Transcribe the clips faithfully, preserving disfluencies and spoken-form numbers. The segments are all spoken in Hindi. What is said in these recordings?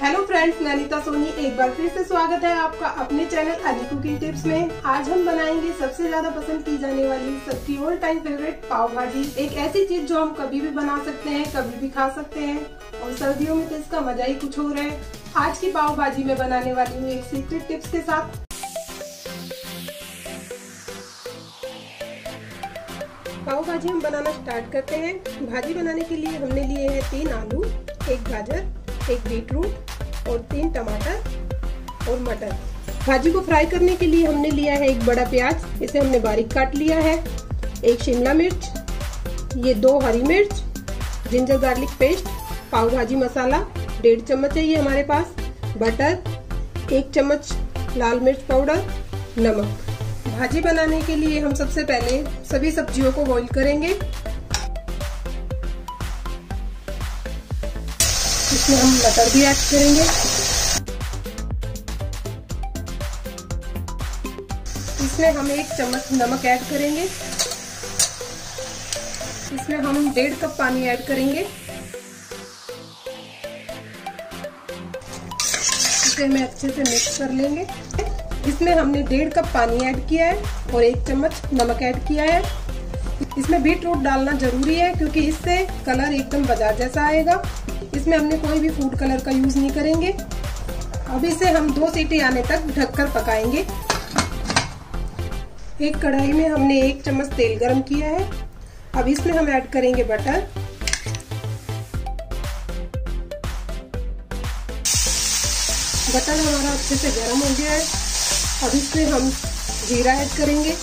हेलो फ्रेंड्स, मैं अनीता सोनी एक बार फिर से स्वागत है आपका अपने चैनल अली कुकिंग टिप्स में। आज हम बनाएंगे सबसे ज्यादा पसंद की जाने वाली सबकी ऑल टाइम फेवरेट पाव भाजी। एक ऐसी चीज जो हम कभी भी बना सकते हैं, कभी भी खा सकते हैं और सर्दियों में तो इसका मजा ही कुछ और है। आज की पाव भाजी में बनाने वाली हूँ एक सीक्रेट टिप्स के साथ। पाव भाजी हम बनाना स्टार्ट करते हैं। भाजी बनाने के लिए हमने लिए हैं तीन आलू, एक गाजर, एक बीटरूट और तीन टमाटर और मटर। भाजी को फ्राई करने के लिए हमने लिया है एक बड़ा प्याज, इसे हमने बारीक काट लिया है, एक शिमला मिर्च, ये दो हरी मिर्च, जिंजर गार्लिक पेस्ट, पाव भाजी मसाला डेढ़ चम्मच है ये हमारे पास, बटर, एक चम्मच लाल मिर्च पाउडर, नमक। भाजी बनाने के लिए हम सबसे पहले सभी सब्जियों को बॉईल करेंगे। इसमें हम मटर भी ऐड करेंगे। इसमें हम एक चम्मच नमक ऐड करेंगे। इसमें हम डेढ़ कप पानी ऐड करेंगे। इसे हमें अच्छे से मिक्स कर लेंगे। इसमें हमने डेढ़ कप पानी ऐड किया है और एक चम्मच नमक ऐड किया है। इसमें बीटरूट डालना जरूरी है क्योंकि इससे कलर एकदम बाजार जैसा आएगा। इसमें हमने कोई भी फूड कलर का यूज नहीं करेंगे। अब इसे हम दो सीटी आने तक ढककर पकाएंगे। एक कढ़ाई में हमने एक चम्मच तेल गरम किया है। अब इसमें हम ऐड करेंगे बटर, बटर हमारा अच्छे से गरम हो गया है। अब इसमें हम जीरा ऐड करेंगे।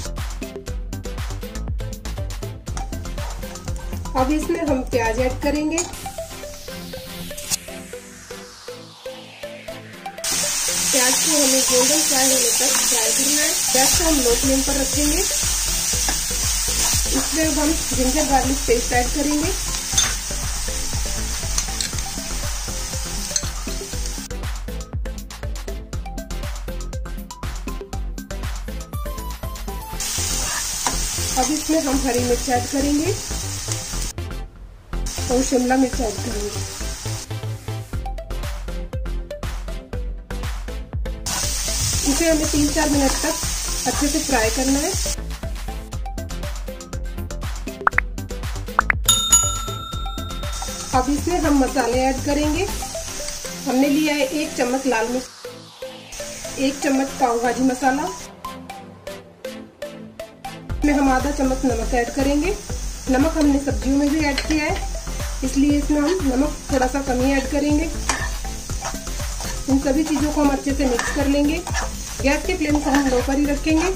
अब इसमें हम प्याज ऐड करेंगे। प्याज को हमें गोल्डन फ्राई होने तक फ्राई करना है। गैस को हम लो फ्लेम पर रखेंगे। इसमें अब हम जिंजर गार्लिक पेस्ट ऐड करेंगे। अब इसमें हम हरी मिर्च ऐड करेंगे और शिमला मिर्च ऐड करेंगे। इसे हमें तीन चार मिनट तक अच्छे से फ्राई करना है। अब इसमें हम मसाले ऐड करेंगे। हमने लिया है एक चम्मच लाल मिर्च, एक चम्मच पाव भाजी मसाला, इसमें हम आधा चम्मच नमक ऐड करेंगे। नमक हमने सब्जियों में भी ऐड किया है, इसलिए इसमें हम नमक थोड़ा सा कम ही ऐड करेंगे। इन सभी चीजों को हम अच्छे से मिक्स कर लेंगे। गैस के फ्लेम को हम लो पर ही रखेंगे।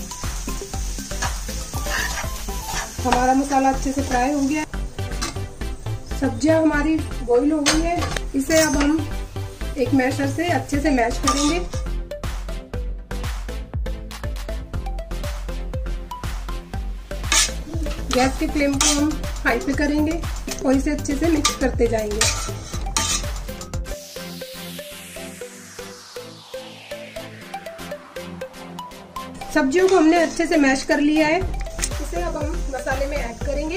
हमारा मसाला अच्छे से फ्राई हो गया। सब्जियां हमारी बॉईल हो गई है। इसे अब हम एक मैशर से अच्छे से मैश करेंगे। गैस के फ्लेम को हम हाई पे करेंगे और इसे अच्छे से मिक्स करते जाएंगे। सब्जियों को हमने अच्छे से मैश कर लिया है। इसे अब हम मसाले में ऐड करेंगे।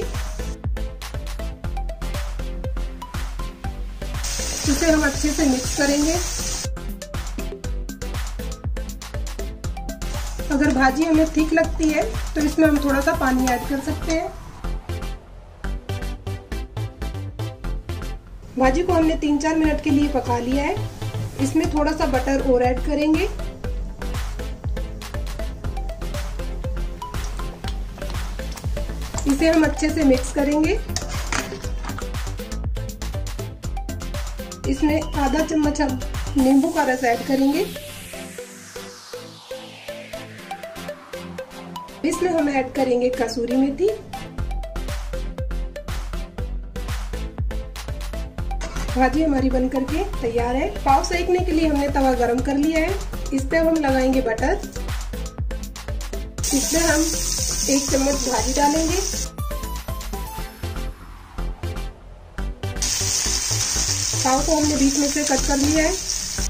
इसे हम अच्छे से मिक्स करेंगे। अगर भाजी हमें थिक लगती है तो इसमें हम थोड़ा सा पानी ऐड कर सकते हैं। भाजी को हमने तीन चार मिनट के लिए पका लिया है। इसमें थोड़ा सा बटर और ऐड करेंगे। इसे हम अच्छे से मिक्स करेंगे। इसमें आधा चम्मच हम नींबू का रस ऐड करेंगे। इसमें हम ऐड करेंगे कसूरी मेथी। भाजी हमारी बनकर के तैयार है। पाव सेकने के लिए हमने तवा गरम कर लिया है। इस पे हम लगाएंगे बटर। इसमें हम एक चम्मच भाजी डालेंगे। पाव को हमने बीच में से कट कर लिया है।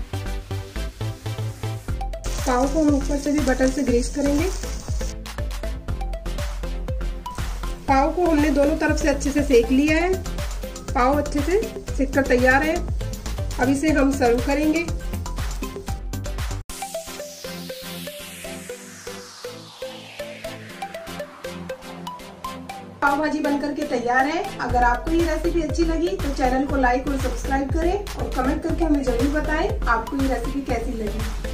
पाव को हम ऊपर से भी बटर से ग्रीस करेंगे। पाव को हमने दोनों तरफ से अच्छे से सेक लिया है। पाव अच्छे से सेक कर तैयार है। अब इसे हम सर्व करेंगे। पाव भाजी बनकर के तैयार है। अगर आपको ये रेसिपी अच्छी लगी तो चैनल को लाइक और सब्सक्राइब करें और कमेंट करके हमें जरूर बताएं आपको ये रेसिपी कैसी लगी।